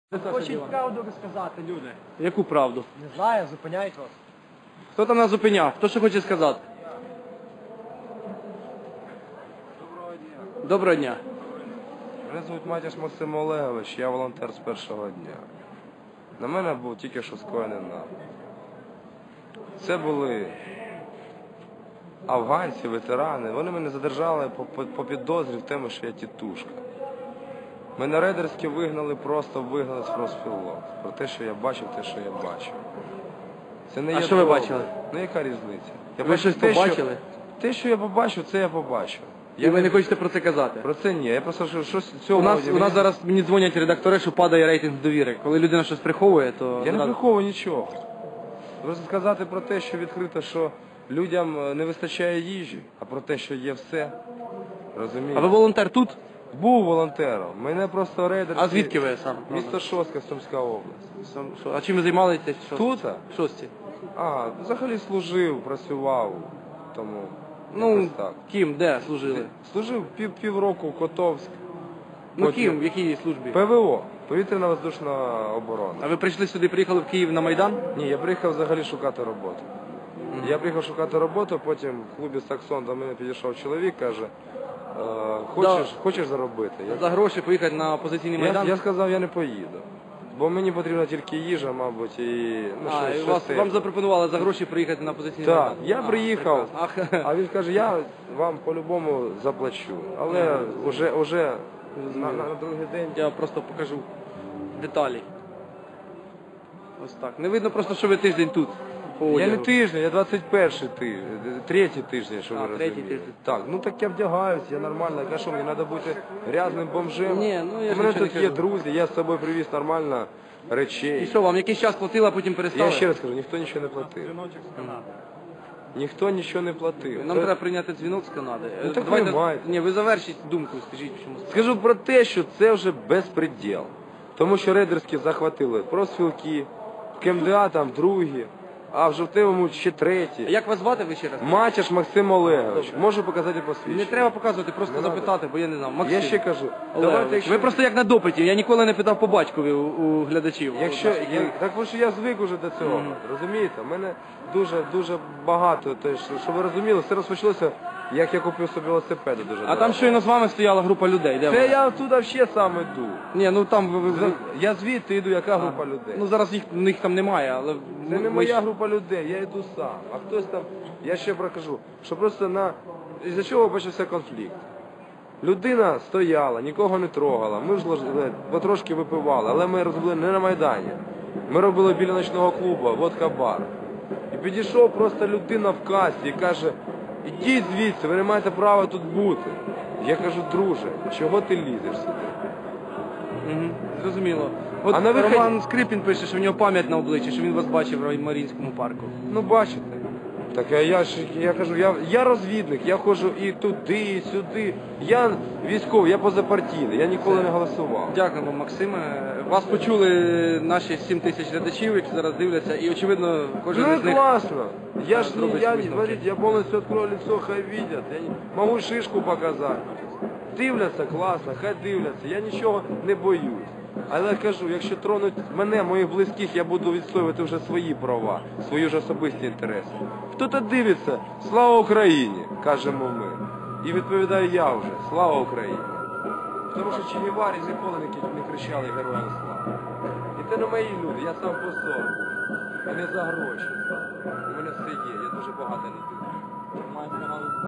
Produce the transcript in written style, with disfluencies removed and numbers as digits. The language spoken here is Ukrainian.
Хочуть правду розказати люди. Яку правду? Не знаю, зупиняють вас. Хто там нас зупиняв? Хто що хоче сказати? Доброго дня. Мене звуть Матяш Максим Олегович, я волонтер з першого дня. На мене був тільки що скоєний напад. Це були афганці, ветерани. Вони мене задержали по підозрі в тому, що я тітушка. Мене рейдерськи вигнали, просто вигнали з профспілок. Про те, що я бачив, те, що я бачив. Це не А є що ви добре. бачили? Ну яка різниця? Ви щось побачили? Те, що я побачив, це я побачив. І ви не хочете про це казати? Про це ні, я просто щось цього... У нас зараз мені дзвонять редактори, що падає рейтинг довіри. Коли людина щось приховує, то... Я не приховую нічого. Просто сказати про те, що відкрито, що людям не вистачає їжі, а про те, що є все. Розумієте? А ви волонтер тут? Був волонтером. Мене просто рейдерські... А звідки ви сам? Місто Шостка, Сумська область. А чим ви займалися? Тут? Шості. Взагалі служив, працював. Тому... Ну, якось так. ким, де служили? Служив півроку в Котовськ. Ну Потім- ким, в якій службі? ПВО. Повітряно-воздушна оборона. А ви прийшли сюди, приїхали в Київ на Майдан? Ні, я приїхав взагалі шукати роботу. Я приїхав шукати роботу, потім в клубі «Саксон» до мене підійшов чоловік, каже, хочеш заробити? За гроші поїхати на опозиційний Майдан? Я сказав, я не поїду. Бо мені потрібна тільки їжа, мабуть, і... Вам запропонували за гроші приїхати на опозиційний Так, Майдан? я приїхав, прекрасно. а він каже, я вам по-любому заплачу. Але вже на другий день... Я просто покажу деталі. Ось так. Не видно просто, що ви тиждень тут. По Я не одягу. тиждень, я 21-й тиждень, третій тиждень, що ви третій розумієте. тиждень. Так, ну так я вдягаюсь, я нормально. Я що, мені треба бути грязним бомжем? Ні, ну, я У ж мене нічого тут не є кажу. друзі, я з собою привіз нормально речей. І що, вам якийсь час платили, а потім перестали? Я ще раз кажу, ніхто нічого не платив. Ніхто нічого не платив. Нам треба прийняти дзвінок з Канади. Ну, так ви маєте. Ні, ви завершіть думку, скажіть, чому. Скажу про те, що це вже безпреділ. Тому що рейдерські захватили профспілки, КМДА там другі, а в Жовтивому ще треті. Як вас звати ви ще раз? Матяш Максим Олегович. Можу показати посвідчення. Не треба показувати, просто Не запитати, бо я не знав. Максим. Я ще кажу, Олегович. давайте, якщо... Ви просто як на допиті, я ніколи не питав по батькові у глядачів. Так бо що я звик уже до цього, розумієте? У мене дуже багато, щоб ви розуміли, все розпочалося, як я купив собі велосипеди дуже А дорого. там щойно з вами стояла група людей, де Це вони? я туди ще сам іду. Ні, ну там Я звідти йду, яка група людей? Ну зараз їх там немає, але... Це не моя група людей, я йду сам. А хтось там, я ще прокажу, що просто із-за чого почався конфлікт. Людина стояла, нікого не трогала, ми ж потрошки випивали, але ми робили не на Майдані. Ми робили біля ночного клубу, водка-бар. І підійшов просто людина в касі і каже, ідіть звідси, ви не маєте права тут бути. Я кажу, друже, чого ти лізеш сюди? Зрозуміло. От А на виході- Роман Скрипін пише, що в нього пам'ять на обличчі, що він вас бачив в Маріїнському парку. Ну бачите. Так я кажу, я розвідник, я ходжу і туди, і сюди. Я військовий, я позапартійний, я ніколи не голосував. Дякуємо, Максиме. Вас почули наші 7 тисяч глядачів, які зараз дивляться, і очевидно кожен Ну із и них... классно. Я ж зробить я, висновки. смотрите, я полностью открою лицо, хай видят. Я могу шишку показати. Дивляться, класно, хай дивляться. Я нічого не боюсь. Але кажу, якщо тронуть мене, моїх близьких, я буду відстоювати вже свої права, свої ж особисті інтереси. Хто-то дивиться, слава Україні, кажемо ми. І відповідаю я вже, слава Україні. Тому що Че Геварі ніколи не кричали героям слава. І це не мої люди, я сам по собі. І не за гроші. У мене все є, я дуже багата людина.